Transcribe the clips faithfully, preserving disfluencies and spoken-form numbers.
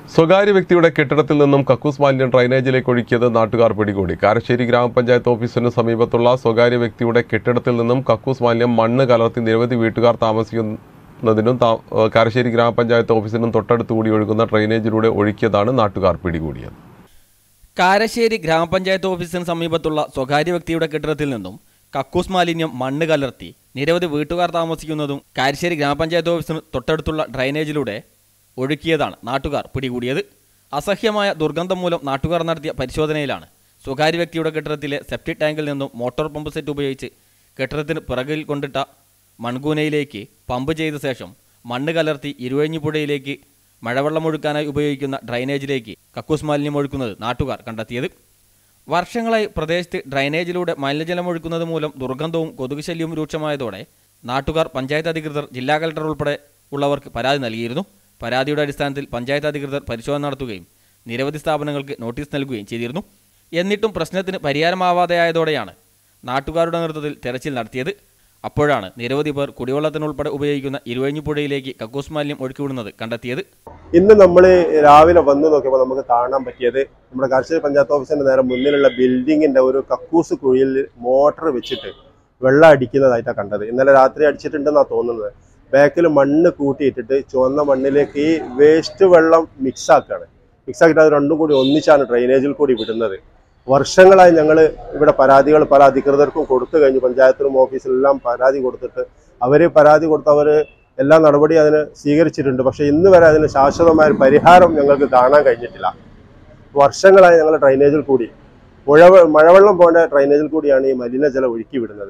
സ്വകാര്യ വ്യക്തിയുടെ കെട്ടിടത്തിൽ നിന്നും കക്കൂസ് മാലിന്യം ഡ്രൈനേജിലേക്ക് ഒഴുക്കിയത് നാട്ടുകാർ പിടികൂടി. കാരശ്ശേരി ഗ്രാമപഞ്ചായത്ത് ഓഫീസിന് സമീപത്തുള്ള സ്വകാര്യ വ്യക്തിയുടെ കെട്ടിടത്തിൽ നിന്നും കക്കൂസ് മാലിന്യം മണ്ണ് കലർത്തി നിരവധി വീട്ടുകാർ താമസിക്കുന്നതിനും കാരശ്ശേരി ഗ്രാമപഞ്ചായത്ത് ഓഫീസിനും തൊട്ടടുത്തുകൂടി ഒഴുകുന്ന ഡ്രൈനേജിലൂടെ ഒഴുക്കിയതാണ് നാട്ടുകാർ പിടികൂടിയത്. കാരശ്ശേരി ഗ്രാമപഞ്ചായത്ത് ഓഫീസിന് സമീപത്തുള്ള സ്വകാര്യ വ്യക്തിയുടെ കെട്ടിടത്തിൽ നിന്നും കക്കൂസ് മാലിന്യം മണ്ണ് കലർത്തി നിരവധി വീട്ടുകാർ താമസിക്കുന്നതും കാരശ്ശേരി ഗ്രാമപഞ്ചായത്ത് ഓഫീസിന് തൊട്ടടുത്തുള്ള ഡ്രൈനേജിലൂടെ ഒഴുക്കിയതാണ് നാട്ടുകാർ പിടികൂടിയത്. അസഹ്യമായ ദുർഗന്ധം മൂലം നാട്ടുകാർ നടത്തിയ പരിശോധനയിലാണ് സ്വകാര്യ വ്യക്തിയുടെ കെട്ടിടത്തിലെ സെപ്റ്റിക് ടാങ്കിൽ നിന്നും മോട്ടോർ പമ്പ് സെറ്റ് ഉപയോഗിച്ച് കെട്ടിടത്തിന് പിറകിൽ കൊണ്ടിട്ട മൺകൂനയിലേക്ക് പമ്പ് ചെയ്ത ശേഷം മണ്ണ് കലർത്തി ഇരുവഴിഞ്ഞിപ്പുഴയിലേക്ക് മഴവെള്ളമൊഴുക്കാനായി ഉപയോഗിക്കുന്ന ഡ്രൈനേജിലേക്ക് കക്കൂസ് മാലിന്യം ഒഴുക്കുന്നത് നാട്ടുകാർ കണ്ടെത്തിയത്. വർഷങ്ങളായി പ്രദേശത്ത് ഡ്രൈനേജിലൂടെ മലിനജലം ഒഴുക്കുന്നത് മൂലം ദുർഗന്ധവും കൊതുക് ശല്യവും രൂക്ഷമായതോടെ നാട്ടുകാർ പഞ്ചായത്ത് അധികൃതർ ജില്ലാ കളക്ടർ ഉൾപ്പെടെ ഉള്ളവർക്ക് പരാതി നൽകിയിരുന്നു. പരാതിയുടെ അടിസ്ഥാനത്തിൽ പഞ്ചായത്ത് അധികൃതർ പരിശോധന നടത്തുകയും നിരവധി സ്ഥാപനങ്ങൾക്ക് നോട്ടീസ് നൽകുകയും ചെയ്തിരുന്നു. എന്നിട്ടും പ്രശ്നത്തിന് പരിഹാരമാവാതെയായതോടെയാണ് നാട്ടുകാരുടെ നേതൃത്വത്തിൽ തെരച്ചിൽ നടത്തിയത്. അപ്പോഴാണ് നിരവധി പേർ കുടിവെള്ളത്തിനുൾപ്പെടെ ഉപയോഗിക്കുന്ന ഇരുവഴിഞ്ഞിപ്പുഴയിലേക്ക് കക്കൂസ് മാലിന്യം ഒഴുക്കിവിടുന്നത് കണ്ടെത്തിയത്. ഇന്ന് നമ്മൾ രാവിലെ വന്നു നോക്കിയപ്പോൾ നമുക്ക് കാണാൻ പറ്റിയത് നമ്മുടെ കാരശ്ശേരി പഞ്ചായത്ത് ഓഫീസിന്റെ നേരെ മുന്നിലുള്ള ബിൽഡിങ്ങിന്റെ ഒരു കക്കൂസ് കുഴിയിൽ മോട്ടർ വെച്ചിട്ട് വെള്ളം അടിക്കുന്നതായിട്ടാണ് കണ്ടത്. ഇന്നലെ രാത്രി അടിച്ചിട്ടുണ്ടെന്നാണ് തോന്നുന്നത്. ബാക്കിൽ മണ്ണ് കൂട്ടിയിട്ടിട്ട് ചുവന്ന മണ്ണിലേക്ക് ഈ വേസ്റ്റ് വെള്ളം മിക്സ് ആക്കുകയാണ്. മിക്സ് ആക്കിയിട്ട് അത് രണ്ടും കൂടി ഒന്നിച്ചാണ് ഡ്രൈനേജിൽ കൂടി വിടുന്നത്. വർഷങ്ങളായി ഞങ്ങൾ ഇവിടെ പരാതികൾ പല അധികൃതർക്കും കൊടുത്തു കഴിഞ്ഞു. പഞ്ചായത്തിലും ഓഫീസിലെല്ലാം പരാതി കൊടുത്തിട്ട് അവർ പരാതി കൊടുത്തവർ എല്ലാ നടപടിയും അതിന് സ്വീകരിച്ചിട്ടുണ്ട്. പക്ഷേ ഇന്ന് വരെ അതിന് ശാശ്വതമായ ഒരു പരിഹാരം ഞങ്ങൾക്ക് കാണാൻ കഴിഞ്ഞിട്ടില്ല. വർഷങ്ങളായി ഞങ്ങൾ ഡ്രൈനേജിൽ കൂടി പുഴ മഴവെള്ളം പോകേണ്ട ഡ്രൈനേജിൽ കൂടിയാണ് ഈ മലിനജലം ഒഴുക്കി വിടുന്നത്.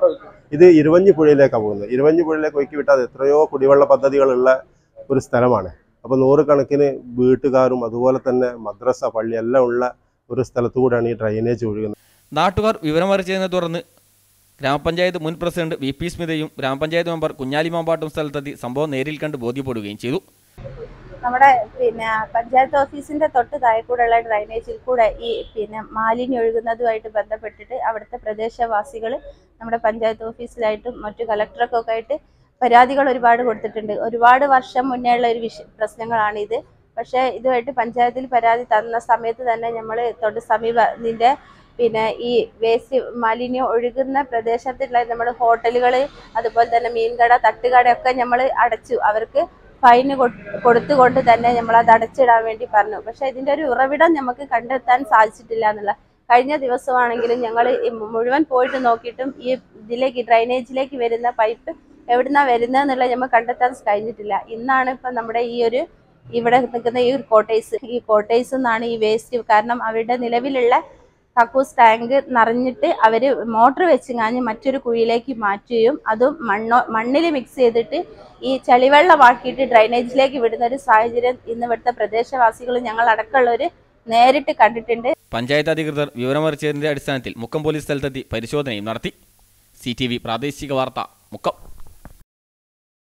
ഇത് ഇരുവഞ്ഞിപ്പുഴയിലേക്കാണ് പോകുന്നത്. ഇരുവഞ്ഞിപ്പുഴയിലേക്ക് ഒഴുക്കി വിട്ടാൽ എത്രയോ കുടിവെള്ള പദ്ധതികളുള്ള ഒരു സ്ഥലമാണ്. അപ്പോൾ നൂറുകണക്കിന് വീട്ടുകാരും അതുപോലെ തന്നെ മദ്രസ പള്ളി എല്ലാം ഉള്ള ഒരു സ്ഥലത്തുകൂടെയാണ് ഈ ഡ്രൈനേജ് ഒഴുകുന്നത്. നാട്ടുകാർ വിവരമറിച്ചതിനെ തുടർന്ന് ഗ്രാമപഞ്ചായത്ത് മുൻ പ്രസിഡന്റ് വി പി സ്മിതയും ഗ്രാമപഞ്ചായത്ത് മെമ്പർ കുഞ്ഞാലി മാമ്പാട്ടും സ്ഥലത്തെത്തി സംഭവം നേരിൽ കണ്ട് ബോധ്യപ്പെടുകയും ചെയ്തു. നമ്മുടെ പിന്നെ പഞ്ചായത്ത് ഓഫീസിന്റെ തൊട്ട് താഴെക്കൂടെയുള്ള ഡ്രൈനേജിൽ കൂടെ ഈ പിന്നെ മാലിന്യം ഒഴുകുന്നതുമായിട്ട് ബന്ധപ്പെട്ടിട്ട് അവിടുത്തെ പ്രദേശവാസികൾ നമ്മുടെ പഞ്ചായത്ത് ഓഫീസിലായിട്ടും മറ്റു കലക്ടർക്കൊക്കെ ആയിട്ട് പരാതികൾ ഒരുപാട് കൊടുത്തിട്ടുണ്ട്. ഒരുപാട് വർഷം മുന്നേ ഉള്ള ഒരു വിഷ പ്രശ്നങ്ങളാണിത്. പക്ഷേ ഇതുമായിട്ട് പഞ്ചായത്തിൽ പരാതി തന്ന സമയത്ത് തന്നെ നമ്മൾ തൊട്ട് സമീപത്തിൻ്റെ പിന്നെ ഈ വേസ്റ്റ് മാലിന്യം ഒഴുകുന്ന പ്രദേശത്തുള്ള നമ്മൾ ഹോട്ടലുകൾ അതുപോലെ തന്നെ മീൻകട തട്ടുകടയൊക്കെ നമ്മൾ അടച്ചു. അവർക്ക് ഫൈന് കൊടുത്തുകൊണ്ട് തന്നെ നമ്മൾ അത് അടച്ചിടാൻ വേണ്ടി പറഞ്ഞു. പക്ഷേ ഇതിൻ്റെ ഒരു ഉറവിടം നമുക്ക് കണ്ടെത്താൻ സാധിച്ചിട്ടില്ല എന്നുള്ള. കഴിഞ്ഞ ദിവസമാണെങ്കിലും ഞങ്ങൾ മുഴുവൻ പോയിട്ട് നോക്കിയിട്ടും ഈ ഇതിലേക്ക് ഡ്രൈനേജിലേക്ക് വരുന്ന പൈപ്പ് എവിടുന്നാണ് വരുന്നതെന്നുള്ള നമ്മൾ കണ്ടെത്താൻ കഴിഞ്ഞിട്ടില്ല. ഇന്നാണ് ഇപ്പം നമ്മുടെ ഈ ഒരു ഇവിടെ നിൽക്കുന്ന ഈ ഒരു കോട്ടേഴ്സ് ഈ കോട്ടേഴ്സിൽ നിന്നാണ് ഈ വേസ്റ്റ്. കാരണം അവരുടെ നിലവിലുള്ള കക്കൂസ് ടാങ്ക് നിറഞ്ഞിട്ട് അവർ മോട്ടർ വെച്ച് കാഞ്ഞ് മറ്റൊരു കുഴിയിലേക്ക് മാറ്റുകയും അതും മണ്ണോ മണ്ണിൽ മിക്സ് ചെയ്തിട്ട് ഈ ചളിവെള്ളമാക്കിയിട്ട് ഡ്രൈനേജിലേക്ക് വിടുന്ന ഒരു സാഹചര്യം ഇന്ന് ഇവിടുത്തെ പ്രദേശവാസികൾ ഞങ്ങൾ അടക്കമുള്ളവർ നേരിട്ട് കണ്ടിട്ടുണ്ട്. പഞ്ചായത്ത് അധികൃതർ വിവരമറിച്ചതിന്റെ അടിസ്ഥാനത്തിൽ മുക്കം പോലീസ് സ്ഥലത്തെത്തി പരിശോധനയും നടത്തി. സി ടി വി പ്രാദേശിക വാർത്ത മുക്കം.